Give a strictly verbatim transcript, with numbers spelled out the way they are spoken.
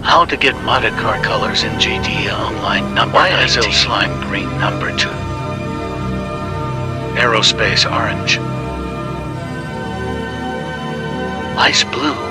How to get modded car colors in G T A Online number Y S L slime green number two. Aerospace orange. Ice blue.